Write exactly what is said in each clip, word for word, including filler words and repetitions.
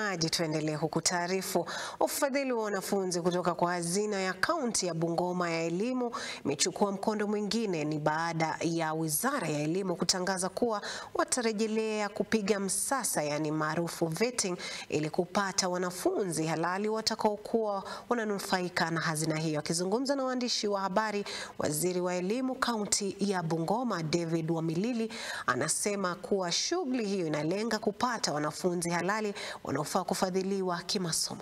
Tuendelee kukutaarifu. Ufadhili wa wanafunzi kutoka kwa hazina ya kaunti ya Bungoma ya elimu imechukua mkondo mwingine. Ni baada ya wizara ya elimu kutangaza kuwa watarejelea kupiga msasa, yani maarufu vetting, ili kupata wanafunzi halali watakaokuwa wananufaika na hazina hiyo. Akizungumza na waandishi wa habari, waziri wa elimu kaunti ya Bungoma David Wamilili anasema kuwa shughuli hiyo inalenga kupata wanafunzi halali wanaofaa kufadhiliwa kimasomo.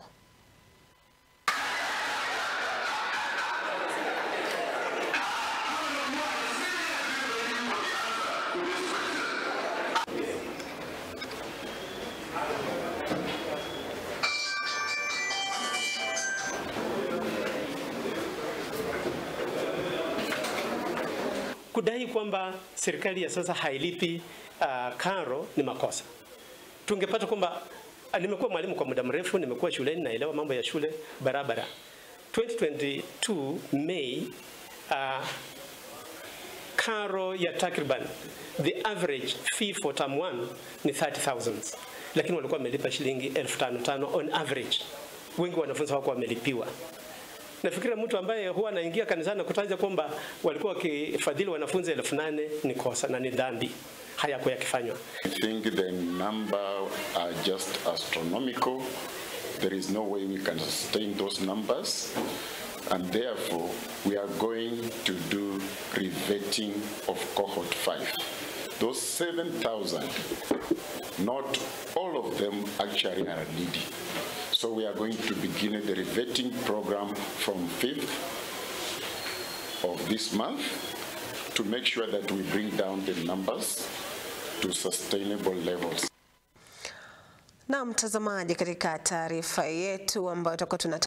Kudai kwamba serikali ya sasa hailipi uh, karo ni makosa. Tungepata kwamba nimekuwa mwalimu kwa muda mrefu, nimekuwa shuleni, naelewa mambo ya shule barabara. twenty twenty-two May, uh, karo ya takriban, the average fee for term one ni thirty thousand. Lakini walikuwa wamelipa shilingi elfu tano tano on average. Wengi wanafunzi hawakuwa wamelipiwa. Nafikiri mtu ambaye huwa anaingia kanisani kutaja kwamba walikuwa wakifadhili wanafunzi elfu nane ni kosa na ni dhambi. Hayakuwa yakifanywa. I think the number are just astronomical. There is no way we can sustain those numbers, and therefore we are going to do revetting of cohort five. Those seven thousand, not all of them actually are needy. So we are going to begin the revetting program from fifth of this month to make sure that we bring down the numbers to sustainable levels. Na mtazamaji, katika taarifa yetu ambayo tutakuwa